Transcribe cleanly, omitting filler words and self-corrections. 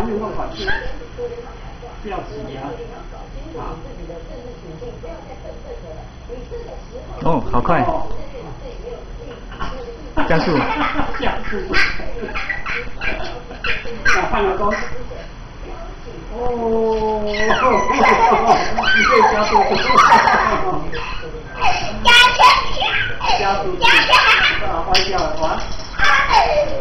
常运动款是不要挤压啊。 哦，好快！加速！ 加速！那换个钩。哦，你可以加速。加速！啊，坏掉了，完。